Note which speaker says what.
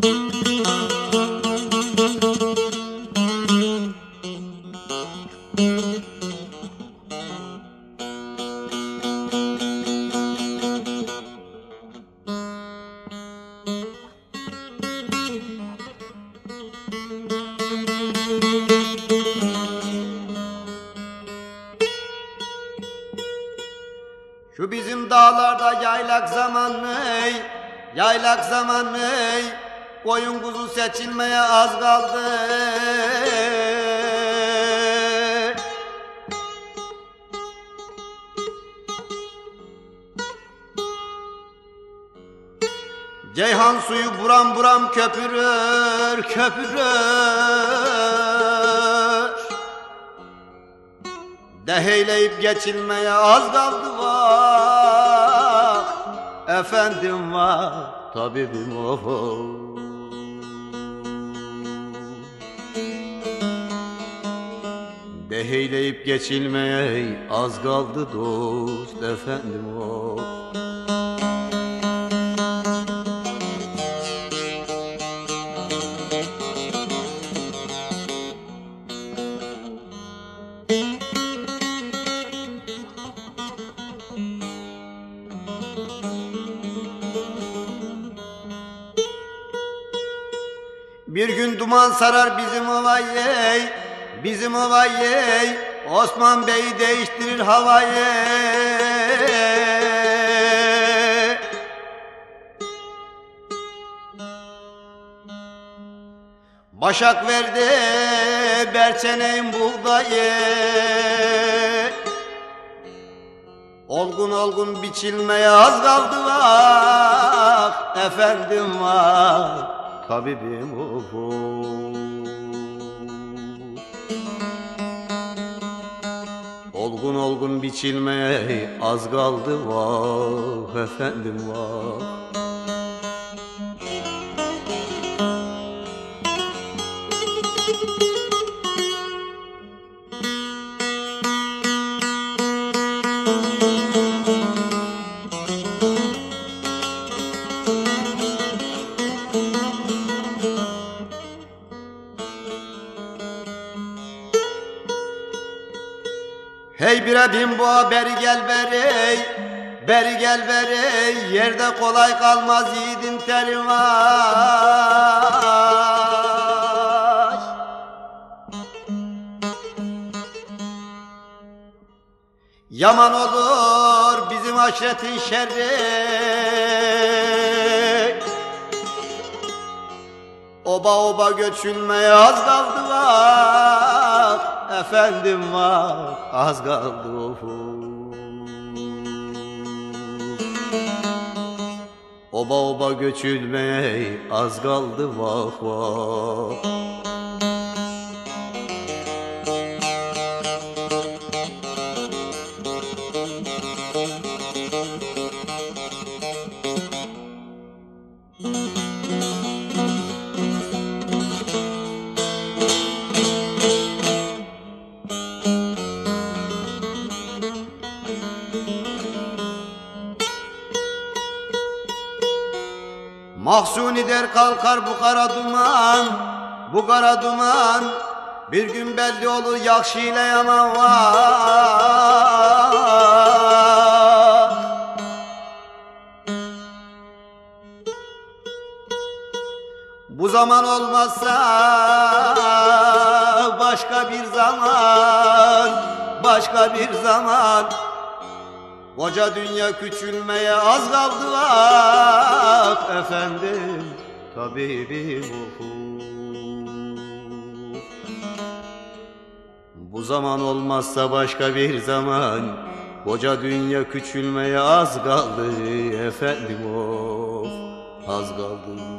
Speaker 1: Şu bizim dağlarda yaylak zamanı, yaylak zamanı, koyun kuzu seçilmeye az kaldı. Ceyhan suyu buram buram köpürür, köpürür. Deheyleyip geçilmeye az kaldı vah, efendim vah, tabibim of. Deheyleyip geçilmeye az kaldı dost, efendim of. Bir gün duman sarar bizim ovayı, bizim ovayı, Osman Bey'i değiştirir havayı. Başak verdi berçeneğin buğdayı, olgun olgun biçilmeye az kaldı vah, efendim vah, tabibim of. Olgun olgun biçilmeye az kaldı vah, efendim vah. Hey bire bin boğa beri gel beri, beri gel beri, yerde kolay kalmaz yiğidin teri var. Yaman olur bizim aşiretin şerri, oba oba göçülmeye az kaldı vah, efendim vah, az kaldı of. Oba oba göçülmeye az kaldı vah vah. Mahzuni der kalkar bu kara duman, bu kara duman, bir gün belli olur yakşı ile yaman var. Bu zaman olmazsa başka bir zaman, başka bir zaman, koca dünya küçülmeye az kaldı vah, efendim tabibim of. Bu zaman olmazsa başka bir zaman, koca dünya küçülmeye az kaldı, efendim of, az kaldı.